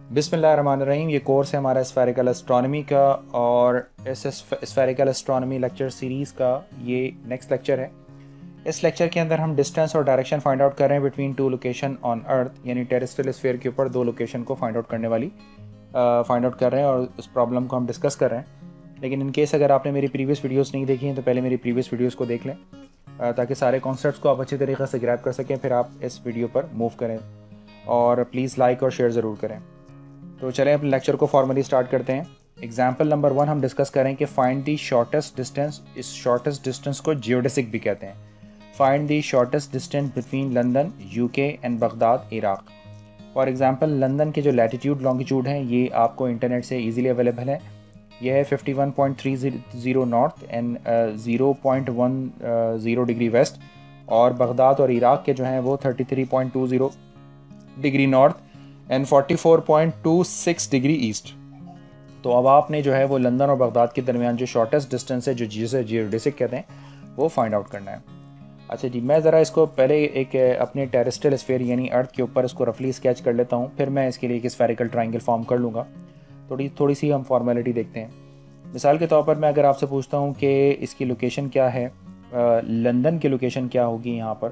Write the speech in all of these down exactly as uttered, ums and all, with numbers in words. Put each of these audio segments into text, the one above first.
बिस्मिल्लाहिर्रहमानिर्रहीम। ये कोर्स है हमारा स्फेरिकल एस्ट्रोनॉमी का और इस स्फेरिकल एस्ट्रोनॉमी लेक्चर सीरीज़ का ये नेक्स्ट लेक्चर है। इस लेक्चर के अंदर हम डिस्टेंस और डायरेक्शन फाइंड आउट कर रहे हैं between two location on earth, यानी टेरेस्ट्रियल स्फीयर के ऊपर दो लोकेशन को फाइंड आउट करने वाली फाइंड आउट कर रहे हैं और उस प्रॉब्लम को हम डिस्कस कर रहे हैं। लेकिन इन केस अगर आपने मेरी प्रीवियस वीडियोस नहीं देखी हैं तो पहले मेरी प्रीवियस वीडियोस को देख लें ताकि सारे कॉन्सेप्ट्स को आप अच्छे तरीके से ग्रैब कर सकें, फिर आप इस वीडियो पर मूव करें और प्लीज़ लाइक और शेयर ज़रूर करें। तो चलें अपने लेक्चर को फॉर्मली स्टार्ट करते हैं। एग्जाम्पल नंबर वन हम डिस्कस करें कि फाइंड दी शॉर्टेस्ट डिस्टेंस। इस शॉर्टेस्ट डिस्टेंस को जियोडेसिक भी कहते हैं। Find the shortest distance between London UK and Baghdad Iraq. For example London के जो लैटिट्यूड लॉन्गिट्यूड हैं ये आपको इंटरनेट से इजीली अवेलेबल है। यह है fifty one point three zero north and zero point one zero degree west, और बगदाद और इराक के जो हैं वो thirty three point two zero degree north and forty four point two six degree east. तो अब आपने जो है वो लंदन और बगदाद के दरमियान जो शॉर्टेस्ट डिस्टेंस है, जो जिसे जियोडेसिक कहते हैं, वो फाइंड आउट करना है। अच्छा जी, मैं ज़रा इसको पहले एक अपने टेरेस्ट्रियल स्फीयर यानी अर्थ के ऊपर इसको रफली स्केच कर लेता हूँ, फिर मैं इसके लिए एक स्फेरिकल ट्राइंगल फॉर्म कर लूँगा। थोड़ी थोड़ी सी हम फॉर्मेलिटी देखते हैं। मिसाल के तौर पर मैं अगर आपसे पूछता हूँ कि इसकी लोकेशन क्या है, लंदन की लोकेशन क्या होगी यहाँ पर,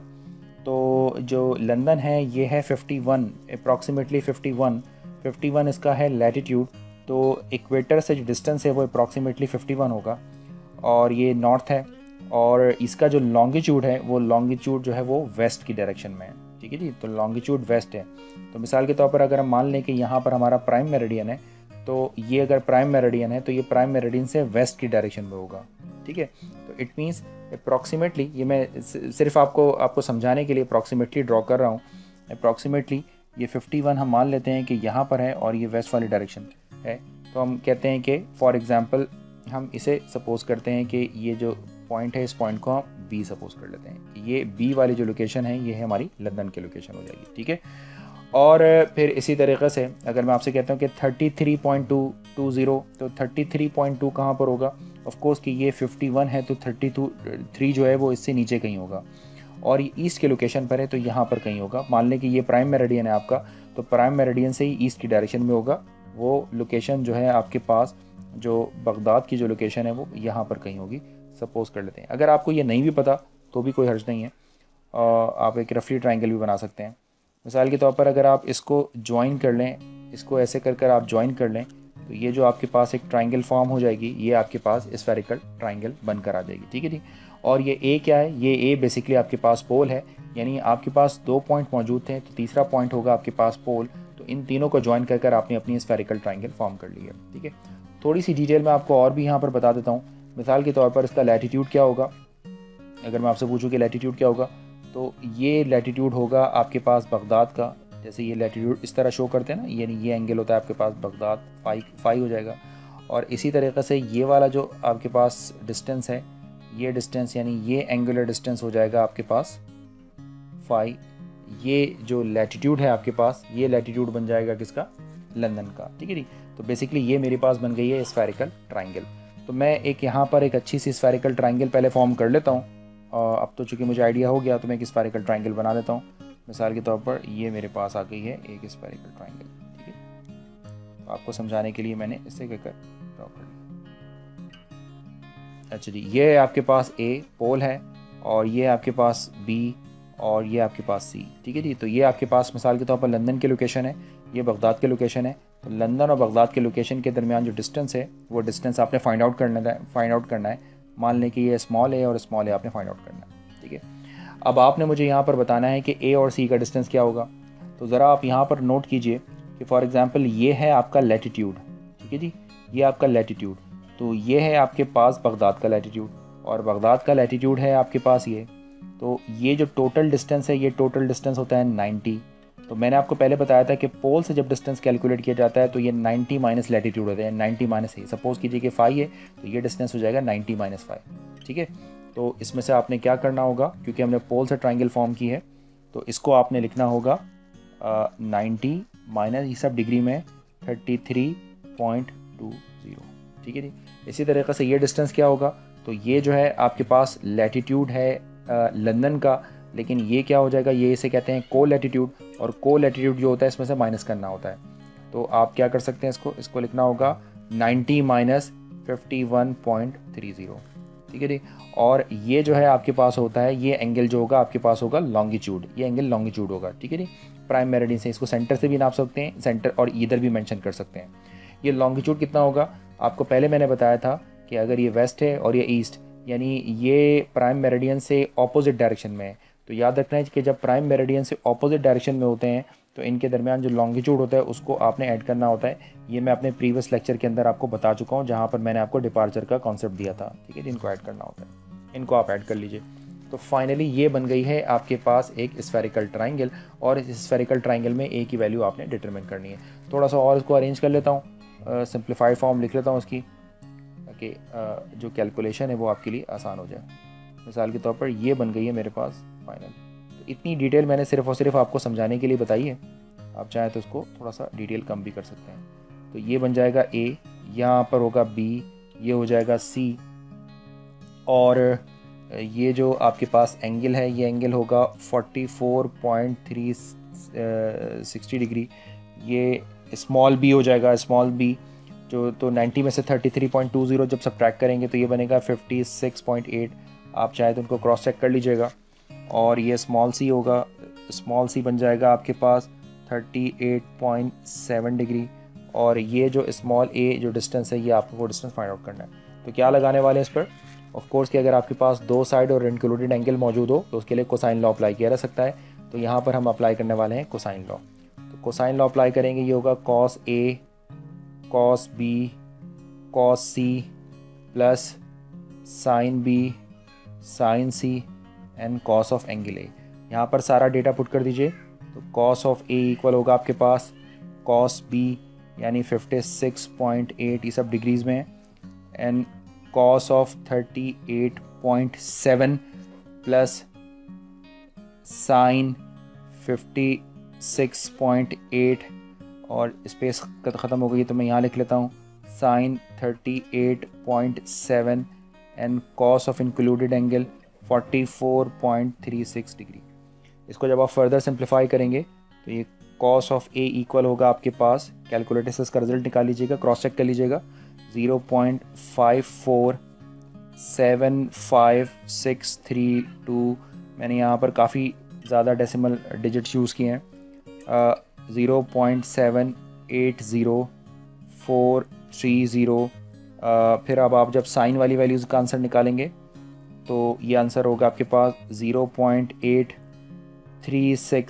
तो जो लंदन है ये है fifty one, approximately fifty one fifty one इसका है लैटिट्यूड। तो इक्वेटर से जो डिस्टेंस है वो अप्रॉक्सीमेटली फिफ्टी वन होगा और ये नॉर्थ है, और इसका जो लॉन्गिट्यूड है वो लॉन्गिट्यूड जो है वो वेस्ट की डायरेक्शन में है। ठीक है जी, तो लॉन्गिट्यूड वेस्ट है। तो मिसाल के तौर पर अगर हम मान लें कि यहाँ पर हमारा प्राइम मेरिडियन है, तो ये अगर प्राइम मेरिडियन है तो ये प्राइम मेरिडियन से वेस्ट की डायरेक्शन में होगा। ठीक है, तो इट मीन्स अप्रॉक्सीमेटली, ये मैं सिर्फ आपको आपको समझाने के लिए अप्रॉक्सीमेटली ड्रॉ कर रहा हूँ। अप्रॉक्सीमेटली ये फिफ्टी वन हम मान लेते हैं कि यहाँ पर है और ये वेस्ट वाली डायरेक्शन है। तो हम कहते हैं कि फॉर एग्जांपल हम इसे सपोज करते हैं कि ये जो पॉइंट है इस पॉइंट को हम बी सपोज कर लेते हैं कि ये बी वाली जो लोकेशन है ये है हमारी लंदन की लोकेशन हो जाएगी। ठीक है, और फिर इसी तरीके से अगर मैं आपसे कहता हूँ कि thirty three point two two zero, तो थर्टी थ्री पॉइंट टू कहाँ पर होगा? ऑफ कोर्स कि ये फिफ्टी वन है तो थर्टी टू थ्री जो है वो इससे नीचे कहीं होगा, और ये ईस्ट के लोकेशन पर है तो यहाँ पर कहीं होगा। मान लें कि ये प्राइम मेरिडियन है आपका, तो प्राइम मेरिडियन से ही ईस्ट की डायरेक्शन में होगा। वो लोकेशन जो है आपके पास, जो बगदाद की जो लोकेशन है वो यहाँ पर कहीं होगी, सपोज कर लेते हैं। अगर आपको ये नहीं भी पता तो भी कोई हर्ज नहीं है, आप एक रफली ट्राइंगल भी बना सकते हैं। मिसाल के तौर पर अगर आप इसको ज्वाइन कर लें, इसको ऐसे कर कर आप ज्वाइन कर लें, तो ये जो आपके पास एक ट्राइंगल फॉर्म हो जाएगी, ये आपके पास स्फेरिकल ट्राइंगल बनकर आ जाएगी। ठीक है जी, और ये ए क्या है? ये ए बेसिकली आपके पास पोल है, यानी आपके पास दो पॉइंट मौजूद थे तो तीसरा पॉइंट होगा आपके पास पोल। तो इन तीनों को ज्वाइन कर कर आपने अपनी स्फेरिकल ट्राइंगल फॉर्म कर ली है। ठीक है, थोड़ी सी डिटेल मैं आपको और भी यहाँ पर बता देता हूँ। मिसाल के तौर पर इसका लैटिट्यूड क्या होगा, अगर मैं आपसे पूछूँ कि लैटिट्यूड क्या होगा, तो ये लैटिट्यूड होगा आपके पास बगदाद का। जैसे ये लैटिट्यूड इस तरह शो करते हैं ना, यानी ये एंगल होता है आपके पास बगदाद, फाई फाई हो जाएगा। और इसी तरीके से ये वाला जो आपके पास डिस्टेंस है, ये डिस्टेंस यानी ये एंगुलर डिस्टेंस हो जाएगा आपके पास फाई। ये जो लैटिट्यूड है आपके पास, ये लैटिट्यूड बन जाएगा किसका? लंदन का। ठीक है जी, तो बेसिकली ये मेरे पास बन गई है स्फेरिकल ट्राइंगल। तो मैं एक यहाँ पर एक अच्छी सी स्फेरिकल ट्राइंगल पहले फॉर्म कर लेता हूँ। अब तो चूँकि मुझे आइडिया हो गया तो मैं एक स्फेरिकल ट्राइंगल बना लेता हूँ। मिसाल के तौर पर ये मेरे पास आ गई है एक स्फेरिकल ट्राइंगल। ठीक है, तो आपको समझाने के लिए मैंने इसे कहकर ड्रॉ कर लिया। अच्छा जी, ये आपके पास ए पोल है और ये आपके पास बी और ये आपके पास सी। ठीक है जी, तो ये आपके पास मिसाल के तौर पर लंदन की लोकेशन है, ये बगदाद की लोकेशन है। तो लंदन और बगदाद के लोकेशन के दरमियान जो डिस्टेंस है वो डिस्टेंस आपने फाइंड आउट करना है फाइंड आउट करना है मान लें कि ये स्मॉल ए और स्मॉल ए आपने फाइंड आउट करना है। ठीक है, अब आपने मुझे यहाँ पर बताना है कि ए और सी का डिस्टेंस क्या होगा। तो ज़रा आप यहाँ पर नोट कीजिए कि फॉर एग्जांपल ये है आपका लैटिट्यूड। ठीक है जी, ये आपका लैटिट्यूड, तो ये है आपके पास बगदाद का लैटिट्यूड, और बगदाद का लैटिट्यूड है आपके पास ये। तो ये जो टोटल डिस्टेंस है, ये टोटल डिस्टेंस होता है नाइन्टी। तो मैंने आपको पहले बताया था कि पोल से जब डिस्टेंस कैलकुलेट किया जाता है तो ये नाइन्टी माइनस लैटिट्यूड होता है, नाइन्टी माइनस है। सपोज कीजिए कि फाइव है तो ये डिस्टेंस हो जाएगा नाइन्टी माइनस फाइव। ठीक है, तो इसमें से आपने क्या करना होगा, क्योंकि हमने पोल से ट्राइंगल फॉर्म की है तो इसको आपने लिखना होगा नाइन्टी माइनस, ये सब डिग्री में thirty three point two zero. ठीक है जी, इसी तरीके से ये डिस्टेंस क्या होगा, तो ये जो है आपके पास लैटिट्यूड है लंदन का, लेकिन ये क्या हो जाएगा, ये इसे कहते हैं को लैटिट्यूड, और को लैटिट्यूड जो होता है इसमें से माइनस करना होता है। तो आप क्या कर सकते हैं, इसको इसको लिखना होगा ninety minus fifty one point three zero, ठीक है जी। और ये जो है आपके पास होता है, ये एंगल जो होगा आपके पास होगा लॉन्गिट्यूड, ये एंगल लॉन्गिट्यूड होगा, ठीक है जी। प्राइम मेरिडियन से इसको सेंटर से भी नाप सकते हैं, सेंटर और इधर भी मेंशन कर सकते हैं। ये लॉन्गिट्यूड कितना होगा, आपको पहले मैंने बताया था कि अगर ये वेस्ट है और ये ईस्ट, यानी ये प्राइम मेरिडियन से ऑपोजिट डायरेक्शन में है, तो याद रखना है कि जब प्राइम मेरिडियन से ऑपोजिट डायरेक्शन में होते हैं तो इनके दरमियान जो लॉन्गिट्यूड होता है उसको आपने ऐड करना होता है। ये मैं अपने प्रीवियस लेक्चर के अंदर आपको बता चुका हूँ, जहाँ पर मैंने आपको डिपार्चर का कॉन्सेप्ट दिया था, ठीक है जी। इनको ऐड करना होता है, इनको आप ऐड कर लीजिए। तो फाइनली ये बन गई है आपके पास एक स्फेरिकल ट्राइंगल, और इस स्फेरिकल ट्राइंगल में ए की वैल्यू आपने डिटरमिन करनी है। थोड़ा सा और इसको अरेंज कर लेता हूँ, सिंप्लीफाइड फॉर्म लिख लेता हूँ इसकी, ताकि जो कैलकुलेशन है वो आपके लिए आसान हो जाए। मिसाल के तौर पर ये बन गई है मेरे पास फाइनल। तो इतनी डिटेल मैंने सिर्फ और सिर्फ आपको समझाने के लिए बताई है, आप चाहें तो इसको थोड़ा सा डिटेल कम भी कर सकते हैं। तो ये बन जाएगा ए, यहाँ पर होगा बी, ये हो जाएगा सी, और ये जो आपके पास एंगल है ये एंगल होगा forty four point three sixty degree. ये स्मॉल बी हो जाएगा, स्मॉल बी जो तो नाइन्टी में से thirty three point two zero जब सब्ट्रैक्ट करेंगे तो ये बनेगा फिफ्टी सिक्स पॉइंट एट। आप चाहे तो उनको क्रॉस चेक कर लीजिएगा। और ये स्मॉल सी होगा, स्मॉल सी बन जाएगा आपके पास thirty eight point seven degree. और ये जो स्मॉल ए जो डिस्टेंस है ये आपको वो डिस्टेंस फाइंड आउट करना है। तो क्या लगाने वाले हैं इस पर, ऑफ कोर्स कि अगर आपके पास दो साइड और इंक्लूडेड एंगल मौजूद हो तो उसके लिए कोसाइन लॉ अप्लाई किया जा सकता है। तो यहाँ पर हम अप्लाई करने वाले हैं कोसाइन लॉ। तो कोसाइन लॉ अप्लाई करेंगे, ये होगा cos A cos B cos C plus sine B sine C and cos of angle A. यहाँ पर सारा डेटा पुट कर दीजिए। तो कॉस ऑफ ए इक्वल होगा आपके पास कॉस बी यानी फिफ्टी सिक्स पॉइंट एट, ये सब डिग्रीज में है, and cos of thirty eight point seven plus sine fifty six point eight, और स्पेस ख़त्म हो गई तो मैं यहाँ लिख लेता हूँ sine thirty eight point seven and cos of included angle forty four point three six degree. इसको जब आप फर्दर सिंप्लीफाई करेंगे तो ये कॉस ऑफ ए इक्वल होगा आपके पास, कैलकुलेटर से इसका रिजल्ट निकाल लीजिएगा, क्रॉस चेक कर लीजिएगा, zero point five four seven five six three two. मैंने यहाँ पर काफ़ी ज़्यादा डेसिमल डिजिट्स यूज़ किए हैं, zero point seven eight zero four three zero. फिर अब आप जब साइन वाली वैल्यूज़ का आंसर निकालेंगे तो ये आंसर होगा आपके पास zero point eight three six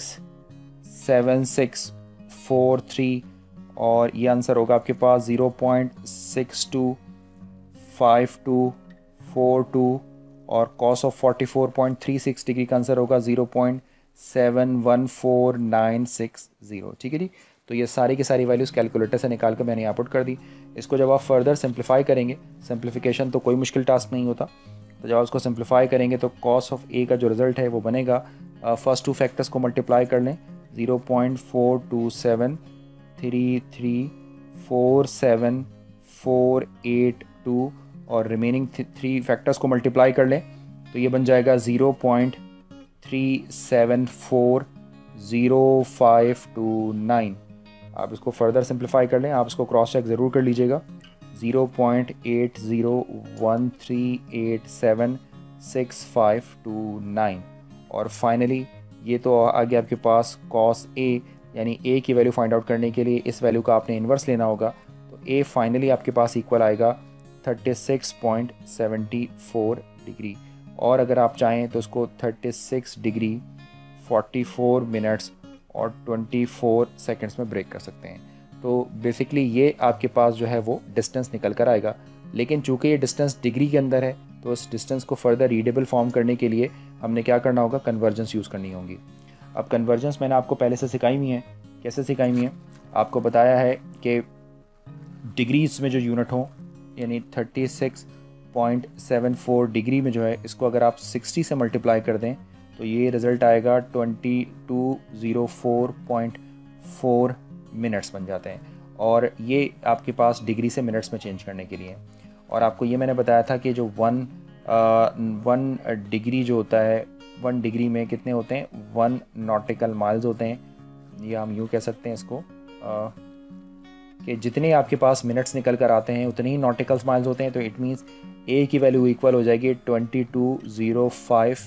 seven six four three, और ये आंसर होगा आपके पास zero point six two five two four two, और cos of forty four point three six degree का आंसर होगा zero point seven one four nine six zero. ठीक है जी। तो ये सारी की सारी वैल्यूज़ कैलकुलेटर से निकाल कर मैंने यहाँ पुट कर दी। इसको जब आप फर्दर सिंप्लीफाई करेंगे, सिंप्लीफिकेशन तो कोई मुश्किल टास्क नहीं होता, तो जब आप उसको सिंप्लीफाई करेंगे तो कॉस ऑफ ए का जो रिज़ल्ट है वो बनेगा, फर्स्ट टू फैक्टर्स को मल्टीप्लाई कर लें, zero point four two seven three three four seven four eight two, और रिमेनिंग थ्री फैक्टर्स को मल्टीप्लाई कर लें तो ये बन जाएगा zero point three seven four zero five two nine. आप इसको फर्दर सिंप्लीफाई कर लें, आप इसको क्रॉस चेक ज़रूर कर लीजिएगा, zero point eight zero one three eight seven six five two nine. और फाइनली ये तो आ गया आपके पास कॉस ए, यानी ए की वैल्यू फाइंड आउट करने के लिए इस वैल्यू का आपने इन्वर्स लेना होगा। तो ए फाइनली आपके पास इक्वल आएगा thirty six point seventy four degree, और अगर आप चाहें तो उसको thirty six degree forty four minutes और ट्वेंटी फोर सेकंड्स में ब्रेक कर सकते हैं। तो बेसिकली ये आपके पास जो है वो डिस्टेंस निकल कर आएगा। लेकिन चूंकि ये डिस्टेंस डिग्री के अंदर है तो इस डिस्टेंस को फर्दर रीडेबल फॉर्म करने के लिए हमने क्या करना होगा, कन्वर्जेंस यूज़ करनी होगी। अब कन्वर्जेंस मैंने आपको पहले से सिखाई हुई है। कैसे सिखाई हुई है, आपको बताया है कि डिग्रीज में जो यूनिट हो, यानी thirty six point seven four degree में जो है इसको अगर आप सिक्सटी से मल्टीप्लाई कर दें तो ये रिज़ल्ट आएगा twenty two zero four point four minutes बन जाते हैं। और ये आपके पास डिग्री से मिनट्स में चेंज करने के लिए। और आपको ये मैंने बताया था कि जो वन वन डिग्री जो होता है, वन डिग्री में कितने होते हैं, वन नॉटिकल माइल्स होते हैं, या हम यूँ कह सकते हैं इसको, कि जितने आपके पास मिनट्स निकल कर आते हैं उतने ही नॉटिकल माइल्स होते हैं, तो इट मीन्स ए की वैल्यू इक्वल हो जाएगी twenty two zero five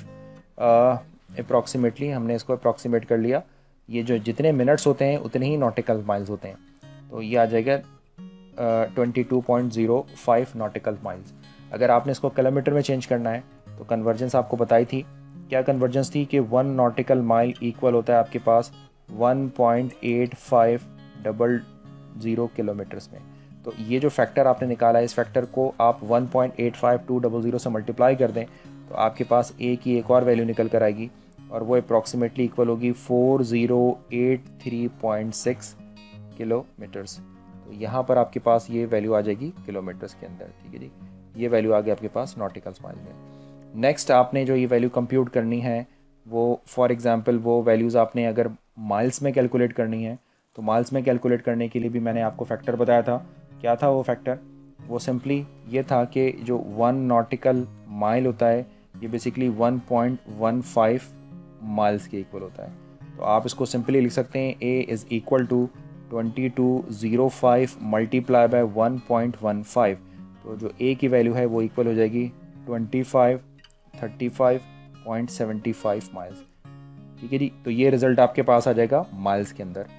approximately, हमने इसको अप्रॉक्सीमेट कर लिया। ये जो जितने मिनट्स होते हैं उतने ही नॉटिकल माइल्स होते हैं, तो ये आ जाएगा twenty two point zero five nautical miles. अगर आपने इसको किलोमीटर में चेंज करना है तो कन्वर्जेंस आपको बताई थी, क्या कन्वर्जेंस थी कि वन नॉटिकल माइल इक्वल होता है आपके पास one point eight five double zero kilometres में। तो ये जो फैक्टर आपने निकाला है, इस फैक्टर को आप one point eight five two double zero से मल्टीप्लाई कर दें तो आपके पास ए की एक और वैल्यू निकल कर आएगी, और वो अप्रॉक्सीमेटली इक्वल होगी four zero eight three point six kilometres. तो यहाँ पर आपके पास ये वैल्यू आ जाएगी किलोमीटर्स के अंदर, ठीक है जी। ये वैल्यू आ गई आपके पास नॉटिकल माइल में। नेक्स्ट आपने जो ये वैल्यू कंप्यूट करनी है वो फॉर एग्जांपल वो वैल्यूज़ आपने अगर माइल्स में कैलकुलेट करनी है तो माइल्स में कैलकुलेट करने के लिए भी मैंने आपको फैक्टर बताया था। क्या था वो फैक्टर? वो सिंपली ये था कि जो वन नॉटिकल माइल होता है ये basically one point one five miles के इक्वल होता है। तो आप इसको सिंपली लिख सकते हैं A is equal to twenty two zero five multiply by one point one five. तो जो ए की वैल्यू है वो इक्वल हो जाएगी twenty five thirty five point seventy five miles, ठीक है जी। तो ये रिज़ल्ट आपके पास आ जाएगा माइल्स के अंदर,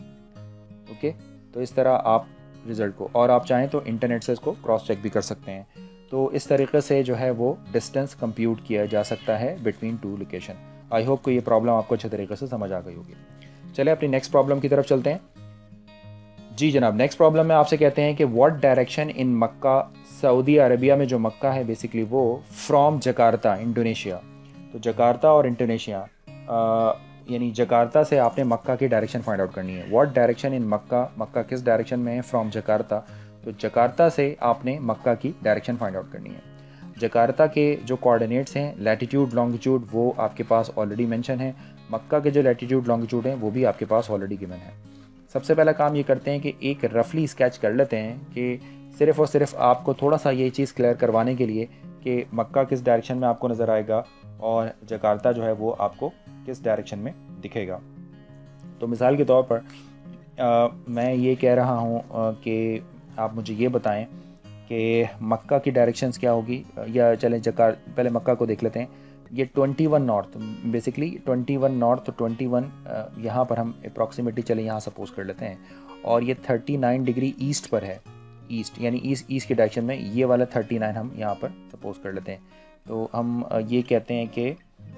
ओके। तो इस तरह आप रिज़ल्ट को, और आप चाहें तो इंटरनेट से इसको क्रॉस चेक भी कर सकते हैं। तो इस तरीके से जो है वो डिस्टेंस कंप्यूट किया जा सकता है between two location. I hope को ये प्रॉब्लम आपको अच्छे तरीके से समझ आ गई होगी। चलिए अपनी नेक्स्ट प्रॉब्लम की तरफ चलते हैं। जी जनाब, नेक्स्ट प्रॉब्लम में आपसे कहते हैं कि what direction in Mecca, Saudi Arabia में जो मक्का है बेसिकली वो फ्रॉम जकार्ता इंडोनेशिया। तो जकार्ता और इंडोनेशिया यानी जकार्ता से आपने मक्का की डायरेक्शन फाइंड आउट करनी है। व्हाट डायरेक्शन इन मक्का, मक्का किस डायरेक्शन में है फ्रॉम जकार्ता, तो जकार्ता से आपने मक्का की डायरेक्शन फाइंड आउट करनी है। जकार्ता के जो कोऑर्डिनेट्स हैं लैटिट्यूड लॉन्गिट्यूड वो आपके पास ऑलरेडी मेंशन है, मक्का के जो लैटिट्यूड लॉन्गिट्यूड हैं वो भी आपके पास ऑलरेडी गिवन है। सबसे पहला काम ये करते हैं कि एक रफली स्केच कर लेते हैं कि सिर्फ़ और सिर्फ आपको थोड़ा सा ये चीज़ क्लियर करवाने के लिए कि मक्का किस डायरेक्शन में आपको नज़र आएगा और जकार्ता जो है वो आपको किस डायरेक्शन में दिखेगा। तो मिसाल के तौर पर आ, मैं ये कह रहा हूँ कि आप मुझे ये बताएं कि मक्का की डायरेक्शंस क्या होगी, या चलें जकार पहले मक्का को देख लेते हैं। ये twenty one north, basically twenty one north twenty one यहाँ पर हम अप्रॉक्सीमेटली चले यहाँ सपोज कर लेते हैं, और ये थर्टी नाइन डिग्री ईस्ट पर है, ईस्ट यानी ईस्ट ईस्ट की डायरेक्शन में ये वाला थर्टी नाइन हम यहाँ पर सपोज कर लेते हैं। तो हम ये कहते हैं कि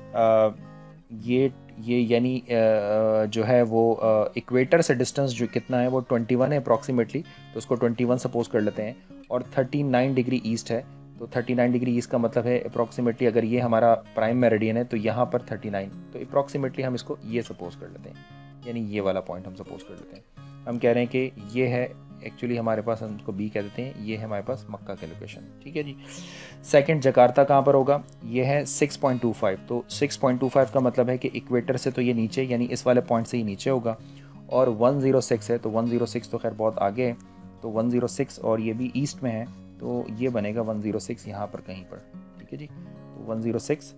ये ये यानी जो है वो इक्वेटर से डिस्टेंस जो कितना है वो ट्वेंटी वन है अप्रॉक्सीमेटली, तो उसको ट्वेंटी वन सपोज कर लेते हैं, और थर्टी नाइन डिग्री ईस्ट है। तो थर्टी नाइन डिग्री ईस्ट का मतलब है अप्रॉक्सीमेटली अगर ये हमारा प्राइम मेरिडियन है तो यहाँ पर थर्टी नाइन, तो अप्रॉक्सीमेटली हम इसको ये सपोज कर लेते हैं, यानी ये वाला पॉइंट हम सपोज कर लेते हैं। हम कह रहे हैं कि ये है एक्चुअली हमारे पास, हम इसको बी कह देते हैं, ये है हमारे पास मक्का का लोकेशन, ठीक है जी। सेकंड जकार्ता कहाँ पर होगा, ये है सिक्स पॉइंट टू फाइव। तो सिक्स पॉइंट टू फाइव का मतलब है कि इक्वेटर से तो ये नीचे यानी इस वाले पॉइंट से ही नीचे होगा, और वन ज़ीरो सिक्स है तो वन ज़ीरो सिक्स तो खैर बहुत आगे है, तो वन ज़ीरो सिक्स और ये भी ईस्ट में है तो ये बनेगा वन ज़ीरो सिक्स यहाँ पर कहीं पर, ठीक है जी। तो वन ज़ीरो सिक्स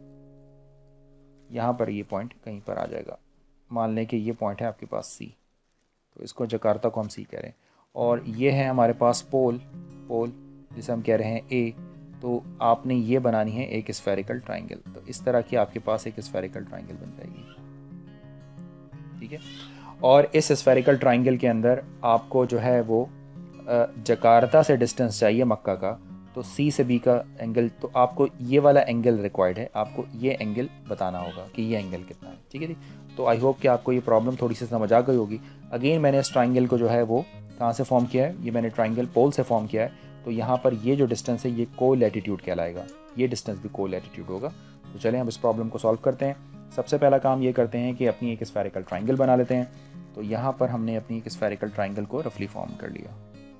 यहाँ पर ये पॉइंट कहीं पर आ जाएगा। मान लें कि ये पॉइंट है आपके पास सी, तो इसको जकार्ता को हम सी कह रहे हैं, और ये है हमारे पास पोल, पोल जिसे हम कह रहे हैं ए। तो आपने ये बनानी है एक स्फेरिकल ट्राइंगल, तो इस तरह की आपके पास एक स्फेरिकल ट्राइंगल बन जाएगी, ठीक है। और इस स्फेरिकल ट्राइंगल के अंदर आपको जो है वो जकार्ता से डिस्टेंस चाहिए मक्का का, तो सी से बी का एंगल, तो आपको ये वाला एंगल रिक्वायर्ड है, आपको ये एंगल बताना होगा कि ये एंगल कितना है, ठीक है जी। तो आई होप कि आपको ये प्रॉब्लम थोड़ी सी समझ आ गई होगी। अगेन मैंने इस ट्राइंगल को जो है वो कहाँ से फॉर्म किया है, ये मैंने ट्राइंगल पोल से फॉर्म किया है, तो यहाँ पर ये जो डिस्टेंस है ये को लैटिट्यूड कहलाएगा, ये डिस्टेंस भी को लैटिट्यूड होगा। तो चलें हम इस प्रॉब्लम को सॉल्व करते हैं। सबसे पहला काम ये करते हैं कि अपनी एक स्फेरिकल ट्राइंगल बना लेते हैं। तो यहाँ पर हमने अपनी एक स्फेरिकल ट्राइंगल को रफली फॉर्म कर लिया।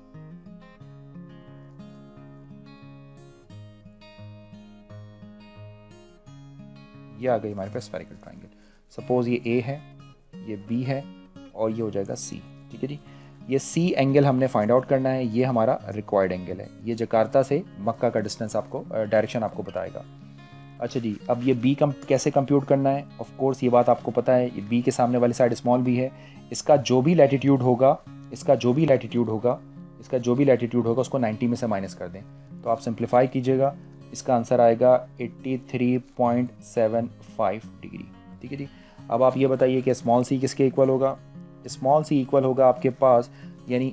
ये आ गई हमारे पास स्फेरिकल ट्राइंगल। सपोज ये ए है, ये बी है और ये हो जाएगा सी, ठीक है जी। ये सी एंगल हमने फाइंड आउट करना है, ये हमारा रिक्वायर्ड एंगल है। ये जकार्ता से मक्का का डिस्टेंस आपको डायरेक्शन आपको बताएगा। अच्छा जी, अब ये बी कम कैसे कंप्यूट करना है, ऑफ कोर्स ये बात आपको पता है, ये बी के सामने वाली साइड स्मॉल बी है, इसका जो भी लैटिट्यूड होगा इसका जो भी लैटिट्यूड होगा इसका जो भी लैटिट्यूड होगा उसको नाइन्टी में से माइनस कर दें। तो आप सिंप्लीफाई कीजिएगा, इसका आंसर आएगा तिरासी पॉइंट सात पाँच डिग्री। ठीक है जी। अब आप ये बताइए कि स्मॉल सी किसके इक्वल होगा। स्मॉल सी इक्वल होगा आपके पास, यानी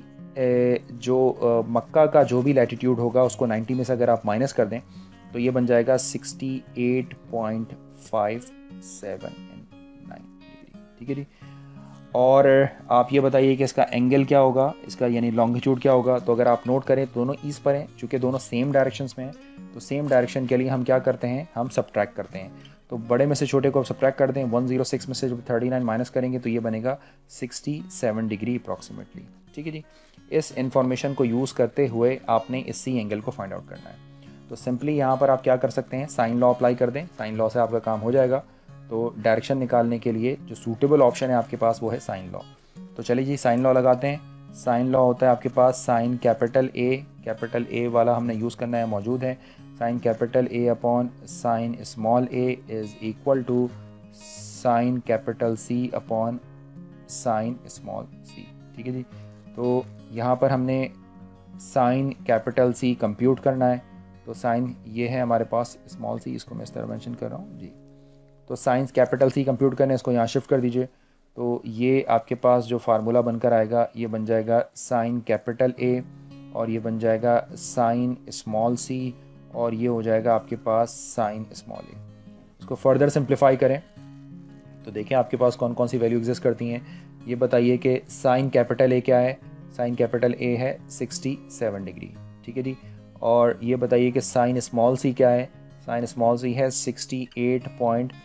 जो मक्का का जो भी लैटिट्यूड होगा उसको नाइन्टी में से अगर आप माइनस कर दें तो ये बन जाएगा अड़सठ पॉइंट पाँच सात नौ डिग्री। ठीक है जी। और आप ये बताइए कि इसका एंगल क्या होगा, इसका यानी लॉन्गिट्यूड क्या होगा। तो अगर आप नोट करें दोनों ईस्ट पर हैं, चूँकि दोनों सेम डायरेक्शंस में हैं, तो सेम डायरेक्शन के लिए हम क्या करते हैं, हम सब्ट्रैक्ट करते हैं। तो बड़े में से छोटे को सब्ट्रैक्ट कर दें, एक सौ छह में से जब उनतालीस माइनस करेंगे तो ये बनेगा सड़सठ डिग्री अप्रॉक्सीमेटली। ठीक है जी। इस इंफॉर्मेशन को यूज़ करते हुए आपने इस सी एंगल को फाइंड आउट करना है। तो सिंपली यहाँ पर आप क्या कर सकते हैं, साइन लॉ अप्लाई कर दें, साइन लॉ से आपका काम हो जाएगा। तो डायरेक्शन निकालने के लिए जो सूटेबल ऑप्शन है आपके पास वो है साइन लॉ। तो चलिए जी साइन लॉ लगाते हैं। साइन लॉ होता है आपके पास sine capital A, capital A वाला हमने यूज़ करना है, मौजूद है। Sine capital A upon sine small A is equal to sine capital C upon sine small C. ठीक है जी। तो यहाँ पर हमने साइन कैपिटल सी कंप्यूट करना है। तो साइन ये है हमारे पास स्मॉल सी, इसको मैं इस तरह मेंशन कर रहा हूँ जी। तो साइंस कैपिटल सी कंप्यूट करने, इसको यहाँ शिफ्ट कर दीजिए। तो ये आपके पास जो फार्मूला बनकर आएगा ये बन जाएगा साइन कैपिटल ए और ये बन जाएगा साइन स्मॉल सी और ये हो जाएगा आपके पास साइन स्मॉल ए। इसको फर्दर सिंप्लीफाई करें तो देखें आपके पास कौन कौन सी वैल्यू एग्जिस्ट करती हैं। ये बताइए कि साइन कैपिटल ए क्या है। साइन कैपिटल ए है सड़सठ डिग्री। ठीक है जी। और ये बताइए कि साइन स्मॉल सी क्या है। साइन स्मॉल सी है अड़सठ point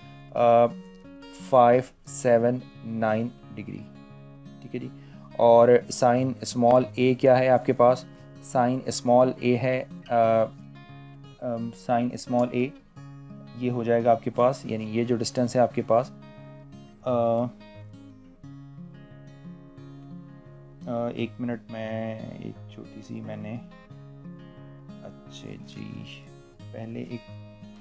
five seven nine degree. ठीक है जी। और साइन स्मॉल ए क्या है आपके पास। साइन स्मॉल ए है साइन स्मॉल ए ये हो जाएगा आपके पास, यानी ये जो डिस्टेंस है आपके पास आ, आ, एक मिनट में एक छोटी सी मैंने अच्छे जी पहले एक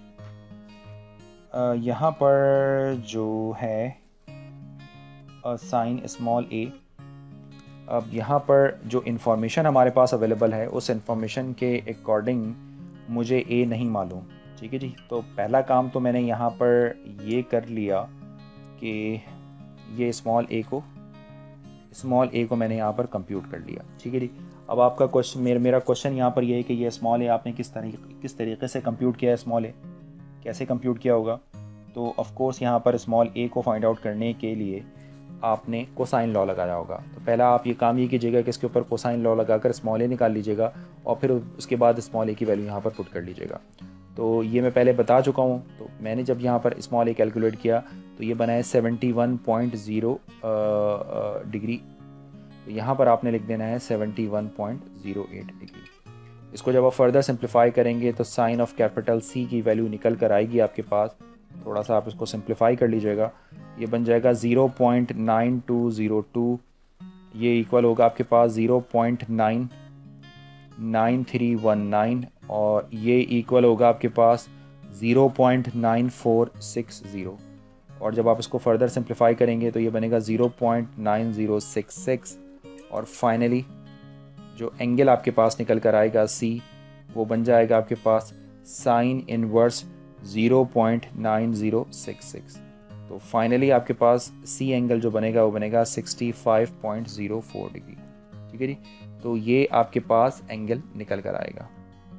यहाँ पर जो है साइन स्मॉल ए, अब यहाँ पर जो इन्फॉर्मेशन हमारे पास अवेलेबल है उस इन्फॉर्मेशन के अकॉर्डिंग मुझे ए नहीं मालूम। ठीक है जी। तो पहला काम तो मैंने यहाँ पर ये कर लिया कि ये स्मॉल ए को स्मॉल ए को मैंने यहाँ पर कंप्यूट कर लिया। ठीक है जी। अब आपका क्वेश्चन मेरा मेरा क्वेश्चन यहाँ पर ये है कि ये स्मॉल ए आपने किस तरीके किस तरीके से कंप्यूट किया है, स्मॉल ए कैसे कंप्यूट किया होगा। तो ऑफ कोर्स यहाँ पर स्मॉल ए को फाइंड आउट करने के लिए आपने कोसाइन लॉ लगाया होगा। तो पहला आप ये काम ये कीजिएगा कि इसके ऊपर कोसाइन लॉ लगाकर स्मॉल ए निकाल लीजिएगा और फिर उसके बाद स्मॉल ए की वैल्यू यहाँ पर पुट कर लीजिएगा। तो ये मैं पहले बता चुका हूँ। तो मैंने जब यहाँ पर स्मॉल ए कैलकुलेट किया तो ये बना है seventy one point zero degree. तो यहाँ पर आपने लिख देना है seventy one point zero eight degree. इसको जब आप फर्दर सिंप्लीफाई करेंगे तो साइन ऑफ कैपिटल सी की वैल्यू निकल कर आएगी आपके पास। थोड़ा सा आप इसको सिंप्लीफाई कर लीजिएगा, ये बन जाएगा zero point nine two zero two. ये इक्वल होगा आपके पास zero point nine nine three one nine और ये इक्वल होगा आपके पास zero point nine four six zero. और जब आप इसको फर्दर सिंप्लीफाई करेंगे तो ये बनेगा zero point nine zero six six और फाइनली जो एंगल आपके पास निकल कर आएगा सी वो बन जाएगा आपके पास sine inverse zero point nine zero six six. तो फाइनली आपके पास सी एंगल जो बनेगा वो बनेगा sixty five point zero four degree. ठीक है जी। तो ये आपके पास एंगल निकल कर आएगा,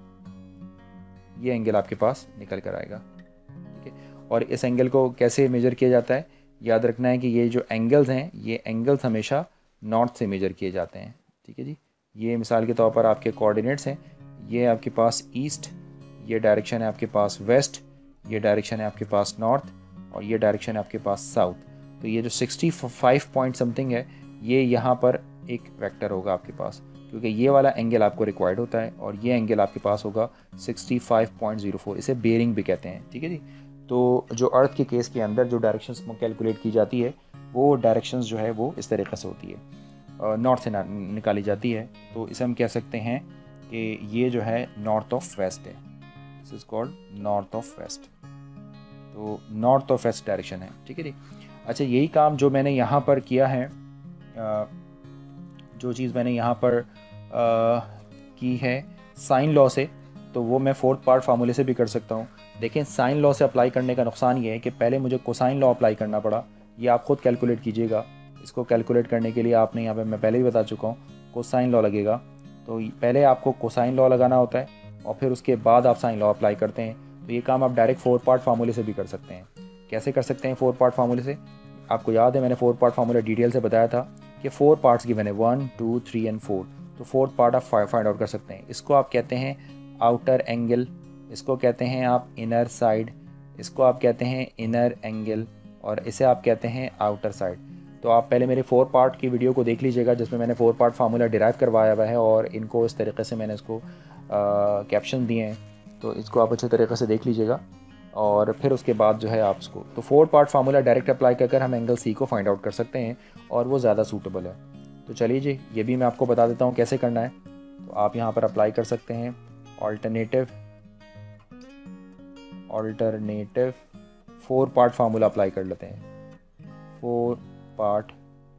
ये एंगल आपके पास निकल कर आएगा। ठीक है। और इस एंगल को कैसे मेजर किया जाता है, याद रखना है कि ये जो एंगल्स हैं ये एंगल्स हमेशा नॉर्थ से मेजर किए जाते हैं। ठीक है जी। ये मिसाल के तौर पर आपके कोऑर्डिनेट्स हैं, ये आपके पास ईस्ट, ये डायरेक्शन है आपके पास वेस्ट, ये डायरेक्शन है आपके पास नॉर्थ और ये डायरेक्शन है आपके पास साउथ। तो ये जो सिक्सटी फाइव पॉइंट समथिंग है ये यहाँ पर एक वेक्टर होगा आपके पास, क्योंकि ये वाला एंगल आपको रिक्वायर्ड होता है और ये एंगल आपके पास होगा sixty five point zero four. इसे बेयरिंग भी कहते हैं। ठीक है जी। तो जो अर्थ के केस के अंदर जो डायरेक्शंस कैलकुलेट की जाती है वो डायरेक्शंस जो है वो इस तरीके से होती है, नॉर्थ से निकाली जाती है। तो इसे हम कह सकते हैं कि ये जो है नॉर्थ ऑफ वेस्ट है, this is called north of west. तो नॉर्थ ऑफ वेस्ट डायरेक्शन है। ठीक है जी। अच्छा, यही काम जो मैंने यहाँ पर किया है जो चीज़ मैंने यहाँ पर आ, की है साइन लॉ से, तो वो मैं फोर्थ पार्ट फार्मूले से भी कर सकता हूँ। देखें, साइन लॉ से अप्लाई करने का नुकसान ये है कि पहले मुझे कोसाइन लॉ अप्लाई करना पड़ा। ये आप खुद कैलकुलेट कीजिएगा। इसको कैलकुलेट करने के लिए आपने यहाँ पे, मैं पहले ही बता चुका हूँ, कोसाइन लॉ लगेगा। तो पहले आपको कोसाइन लॉ लगाना होता है और फिर उसके बाद आप साइन लॉ अप्लाई करते हैं। तो ये काम आप डायरेक्ट फोर पार्ट फार्मूले से भी कर सकते हैं। कैसे कर सकते हैं फोर पार्ट फार्मूले से? आपको याद है मैंने फोर पार्ट फार्मूला डिटेल से बताया था कि फोर पार्ट्स गिवन है, one two three and four. तो फोर्थ पार्ट आप फाइंड आउट कर सकते हैं। इसको आप कहते हैं आउटर एंगल, इसको कहते हैं आप इनर साइड, इसको आप कहते हैं इनर एंगल, और इसे आप कहते हैं आउटर साइड। तो आप पहले मेरे फोर पार्ट की वीडियो को देख लीजिएगा जिसमें मैंने फोर पार्ट फार्मूला डिराइव करवाया हुआ है और इनको इस तरीके से मैंने इसको कैप्शन दिए हैं। तो इसको आप अच्छे तरीके से देख लीजिएगा और फिर उसके बाद जो है आप इसको, तो four part formula direct apply कर हम एंगल सी को फाइंड आउट कर सकते हैं और वो ज़्यादा सूटेबल है। तो चलिए जी, ये भी मैं आपको बता देता हूँ कैसे करना है। तो आप यहाँ पर अप्लाई कर सकते हैं alternative alternative four part formula apply कर लेते हैं। फोर पार्ट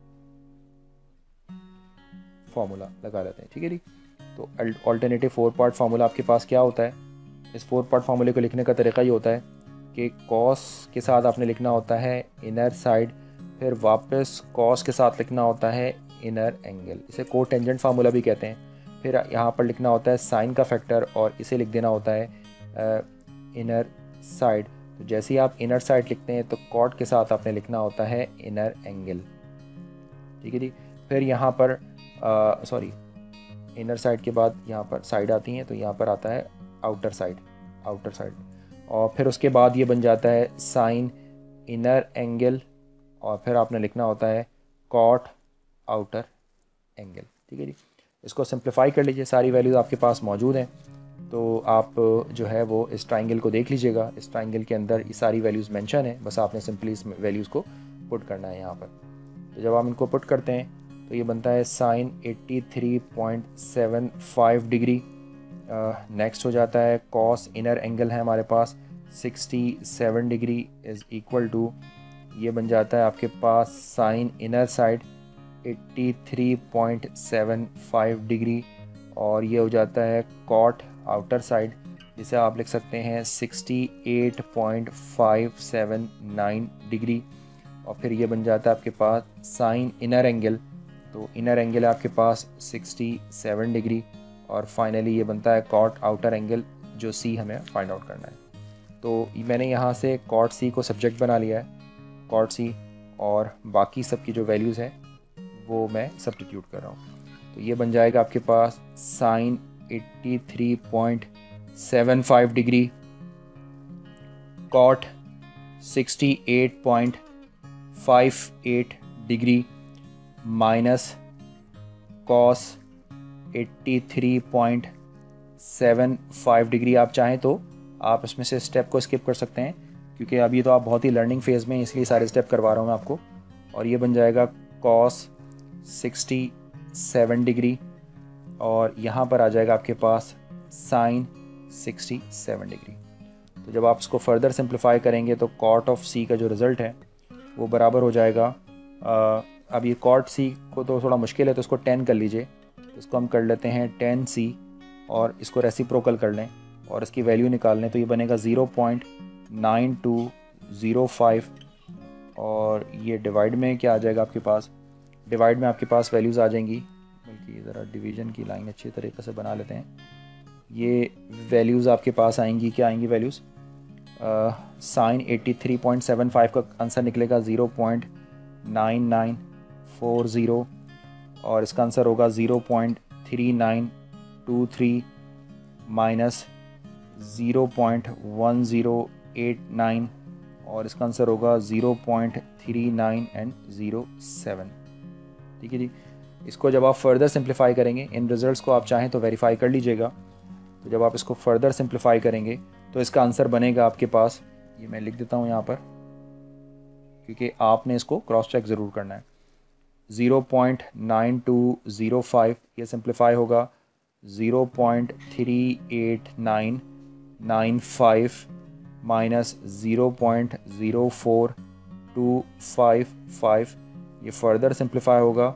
फार्मूला लगा लेते हैं, ठीक है जी। तो ऑल्टरनेटिव फोर पार्ट फार्मूला आपके पास क्या होता है? इस फोर पार्ट फार्मूले को लिखने का तरीका ये होता है कि कॉस के साथ आपने लिखना होता है इनर साइड, फिर वापस कॉस के साथ लिखना होता है इनर एंगल। इसे कोटेंजेंट फार्मूला भी कहते हैं। फिर यहाँ पर लिखना होता है साइन का फैक्टर और इसे लिख देना होता है इनर साइड। तो जैसे ही आप इनर साइड लिखते हैं तो कॉट के साथ आपने लिखना होता है इनर एंगल, ठीक है जी। फिर यहाँ पर सॉरी इनर साइड के बाद यहाँ पर साइड आती हैं, तो यहाँ पर आता है आउटर साइड, आउटर साइड। और फिर उसके बाद ये बन जाता है साइन इनर एंगल और फिर आपने लिखना होता है कॉट आउटर एंगल, ठीक है जी। इसको सिंप्लीफाई कर लीजिए, सारी वैल्यूज़ आपके पास मौजूद हैं। तो आप जो है वो इस ट्राइंगल को देख लीजिएगा। इस ट्राइंगल के अंदर ये सारी वैल्यूज़ मेंशन है, बस आपने सिंपली इस वैल्यूज़ को पुट करना है यहाँ पर। तो जब आप इनको पुट करते हैं तो ये बनता है sine eighty three point seven five degree. Next हो जाता है कॉस इनर एंगल है हमारे पास sixty seven degree is equal to, ये बन जाता है आपके पास sine inner side eighty three point seven five degree, और ये हो जाता है कॉट आउटर साइड जिसे आप लिख सकते हैं sixty eight point five seven nine degree. और फिर ये बन जाता है आपके पास साइन इनर एंगल, तो इनर एंगल है आपके पास सिक्सटी सेवन डिग्री, और फाइनली ये बनता है कॉट आउटर एंगल जो सी हमें फाइंड आउट करना है। तो मैंने यहाँ से कॉट सी को सब्जेक्ट बना लिया है, कॉट सी, और बाकी सब की जो वैल्यूज़ हैं वो मैं सब्स्टिट्यूट कर रहा हूँ। तो ये बन जाएगा आपके पास sine eighty three point seven five degree, cot sixty eight point five eight degree minus cos eighty three point seven five degree. आप चाहें तो आप इसमें से स्टेप को स्किप कर सकते हैं क्योंकि अभी तो आप बहुत ही लर्निंग फेज़ में, इसलिए सारे स्टेप करवा रहा हूँ मैं आपको। और ये बन जाएगा कॉस सिक्सटी सेवन डिग्री, और यहाँ पर आ जाएगा आपके पास साइन सिक्सटी सेवन डिग्री। तो जब आप इसको फर्दर सिंप्लीफाई करेंगे तो कॉट ऑफ सी का जो रिज़ल्ट है वो बराबर हो जाएगा, आ, अब ये कॉट सी को तो थोड़ा मुश्किल है तो इसको टेन कर लीजिए। तो इसको हम कर लेते हैं टेन सी और इसको रेसिप्रोकल कर लें और इसकी वैल्यू निकाल लें, तो ये बनेगा zero point nine two zero five, और ये डिवाइड में क्या आ जाएगा आपके पास, डिवाइड में आपके पास वैल्यूज़ आ जाएंगी, बल्कि ज़रा डिवीज़न की लाइन अच्छी तरीके से बना लेते हैं। ये वैल्यूज़ आपके पास आएंगी, क्या आएंगी values, sine eighty three point seven five का आंसर निकलेगा zero point nine nine four zero, और इसका आंसर होगा zero point three nine two three minus zero point one zero eight nine, और इसका आंसर होगा zero point three nine and zero seven, ठीक है जी। इसको जब आप फर्दर सिंप्लीफाई करेंगे, इन रिजल्ट्स को आप चाहें तो वेरीफाई कर लीजिएगा। तो जब आप इसको फर्दर सिंप्लीफाई करेंगे तो इसका आंसर बनेगा आपके पास, ये मैं लिख देता हूँ यहाँ पर क्योंकि आपने इसको क्रॉस चेक ज़रूर करना है, zero point nine two zero five, ये सिंप्लीफाई होगा zero point three eight nine nine five minus zero point zero four two five five, ये फर्दर सिंप्लीफाई होगा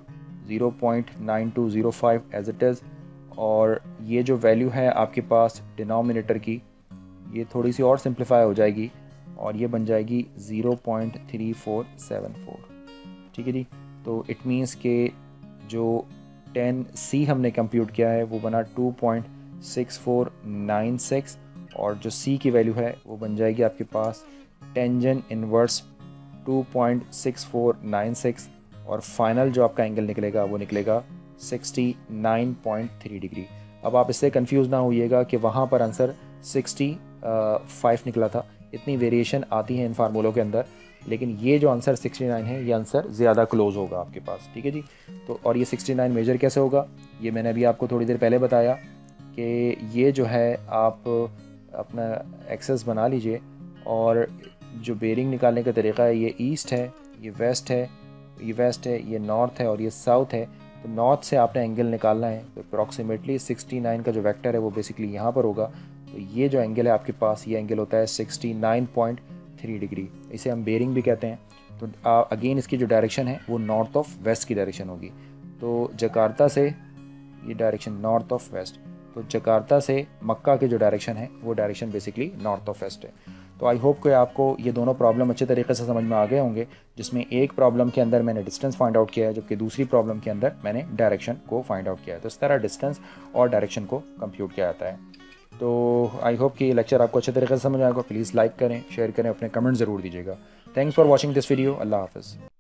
zero point nine two zero five as it is, और ये जो value है आपके पास denominator की, ये थोड़ी सी और सिंप्लीफाई हो जाएगी और ये बन जाएगी zero point three four seven four. ठीक है जी। तो इट मीन्स के जो टेन सी हमने कंप्यूट किया है वो बना two point six four nine six, और जो सी की वैल्यू है वो बन जाएगी आपके पास tangent inverse two point six four nine six, और फाइनल जो आपका एंगल निकलेगा वो निकलेगा sixty nine point three degree. अब आप इससे कंफ्यूज ना होइएगा कि वहाँ पर आंसर सिक्सटी फाइव निकला था, इतनी वेरिएशन आती है इन फार्मूलों के अंदर, लेकिन ये जो आंसर सिक्सटी नाइन है ये आंसर ज़्यादा क्लोज होगा आपके पास। ठीक है जी। तो और ये सिक्सटी नाइन मेजर कैसे होगा, ये मैंने अभी आपको थोड़ी देर पहले बताया कि ये जो है आप अपना एक्सेस बना लीजिए, और जो बेरिंग निकालने का तरीका है, ये ईस्ट है, ये वेस्ट है, ये वेस्ट है, ये नॉर्थ है और ये साउथ है। तो नॉर्थ से आपने एंगल निकालना है, तो अप्रॉक्सीमेटली सिक्सटी नाइन का जो वेक्टर है वो बेसिकली यहाँ पर होगा। तो ये जो एंगल है आपके पास, ये एंगल होता है sixty nine point three degree, इसे हम बेरिंग भी कहते हैं। तो अगेन इसकी जो डायरेक्शन है वो नॉर्थ ऑफ वेस्ट की डायरेक्शन होगी। तो जकार्ता से ये डायरेक्शन नॉर्थ ऑफ वेस्ट, तो जकार्ता से मक्का के जो डायरेक्शन है वो direction basically north of west है। तो आई होप कि आपको ये दोनों प्रॉब्लम अच्छे तरीके से समझ में आ गए होंगे, जिसमें एक प्रॉब्लम के अंदर मैंने डिस्टेंस फाइंड आउट किया है, जबकि दूसरी प्रॉब्लम के अंदर मैंने डायरेक्शन को फाइंड आउट किया है। तो इस तरह डिस्टेंस और डायरेक्शन को कंप्यूट किया जाता है। तो आई होप कि ये लेक्चर आपको अच्छे तरीके से समझ आएगा। प्लीज़ लाइक करें, शेयर करें, अपने कमेंट ज़रूर दीजिएगा। Thanks for watching this video. अल्लाह हाफ़िज़।